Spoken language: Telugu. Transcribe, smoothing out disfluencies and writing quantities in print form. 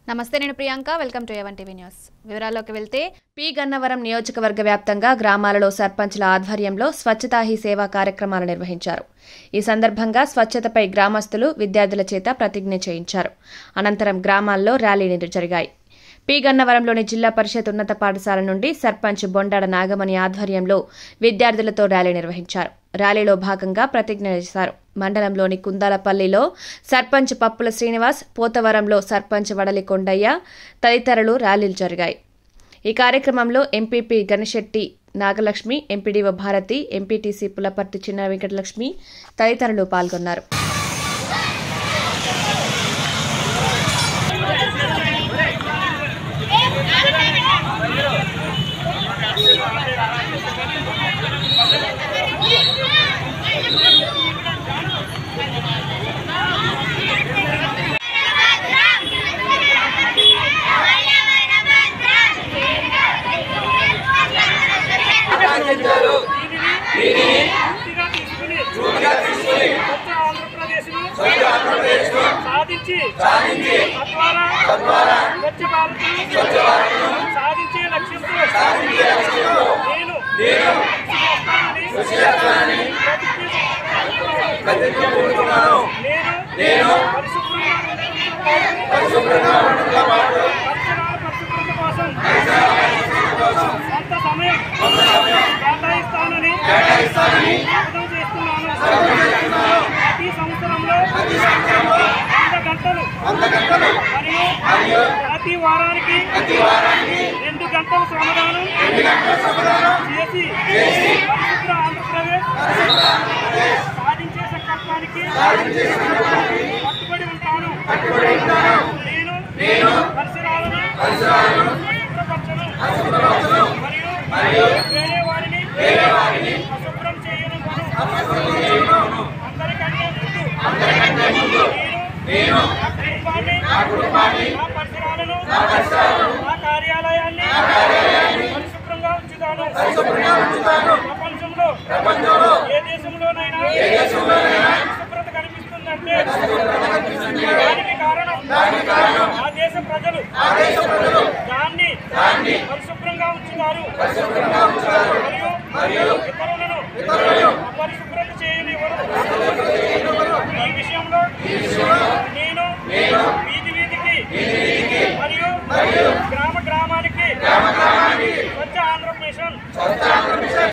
నమస్తే, నేను Priyanka. Welcome to A one TV news. వివరాల్లోకి వెళ్తే పి గన్నవరం నియోజకవర్గ వ్యాప్తంగా గ్రామాలలో సర్పంచ్ల ఆధ్వర్యంలో స్వచ్ఛతా హీ సేవా కార్యక్రమాలు నిర్వహించారు. ఈ సందర్భంగా స్వచ్ఛతపై గ్రామస్తులు, విద్యార్థుల చేత ప్రతిజ్ఞ చేయించారు. అనంతరం గ్రామాల్లో ర్యాలీలు జరిగాయి. పి గన్నవరంలోని జిల్లా పరిషత్ ఉన్నత పాఠశాల నుండి సర్పంచ్ బొండాడ నాగమణి ఆధ్వర్యంలో విద్యార్థులతో ర్యాలీ నిర్వహించారు. ర్యాలీలో భాగంగా ప్రతిజ్ఞ చేశారు. మండలంలోని కుందాలపల్లిలో సర్పంచ్ పప్పుల శ్రీనివాస్, పోతవరంలో సర్పంచ్ వడలి కొండయ్య తదితరులు ర్యాలీలు జరిగాయి. ఈ కార్యక్రమంలో MPP Ganashetti Nagalakshmi, MPDO Bharathi, MPTC Pulaparthi Chinna Venkatalakshmi తదితరులు పాల్గొన్నారు. సాధించే లక్ష్యంతో నేను పరిశుభ్రంగా కోసం కొంత సమయం కేటాయిస్తానని శపథం చేస్తున్నాను. ప్రతి సంవత్సరంలో 100 గంటలు మరియు ప్రతి వారానికి 2 గంటల శ్రమదానం చేసి పరిశుభ్ర ఆంధ్రప్రదేశ్ సాధించే సంకల్పానికి కట్టుబడి ఉంటాను. నేను పరిసరాలను శుభ్రపరచను మరియు వేరే వారిని అశుభ్రం చేయను. అందరికంటే ముందు నేను నా కుటుంబాన్ని, నా పరిసరాలను, నా కార్యాలయాన్ని పరిశుభ్రంగా ఉంచుతాను. ప్రపంచంలో ఏ దేశంలోనైనా పరిశుభ్రత కనిపిస్తుందంటే దానికి కారణం ఆ దేశ ప్రజలు దాన్ని పరిశుభ్రంగా ఉంచుతారు మరియు ఇతరులను అపరిశుభ్రత చేయనివ్వరు. ఈ విషయంలో నేను వీధి వీధికి మరియు గ్రామానికి స్వచ్ఛ ఆంధ్ర మిషన్